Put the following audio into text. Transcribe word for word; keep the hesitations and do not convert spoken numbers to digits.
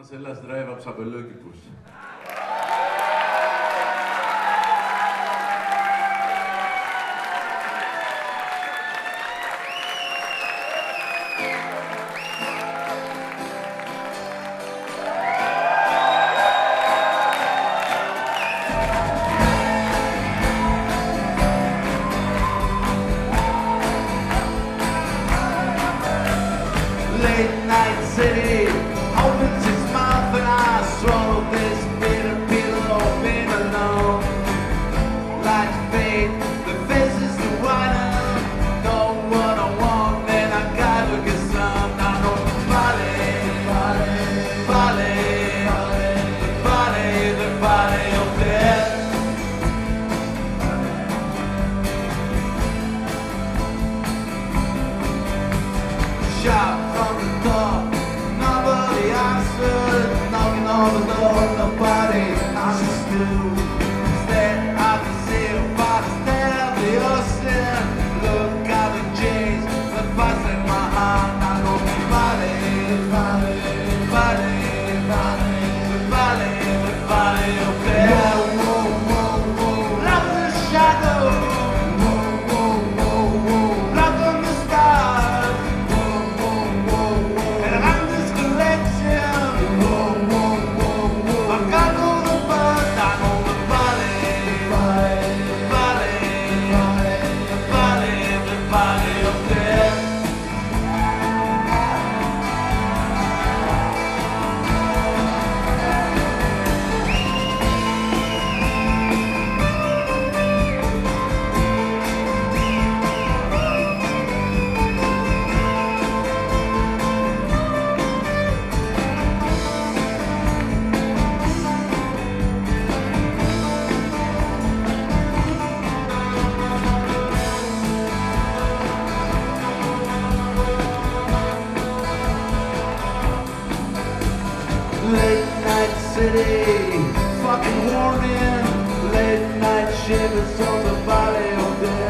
μας Ελλάς drive από τους αμπελόκηπους. Late night city opens its mouth and I swallow this bitter pill of being alone. Like fate, the faces the whiter, know what I want, then I gotta get some. I know the body, body, body, the body, the body of death. Shout from the door, nobody answered, knocking on the door, nobody answers to. Instead I can see a body stare at the ocean, look at the chains that pass in my hand. I know the body, body, body, body, the body, the body of death. Whoa, whoa, whoa, lost in the shadow. Whoa, whoa, whoa, whoa, lost on the stars. And I'm this collection. Whoa, whoa, whoa, whoa. I got all the birds, I know the body, body, body, the body, the body of death. Late night city, fucking warning. Late night shivers on the body of death.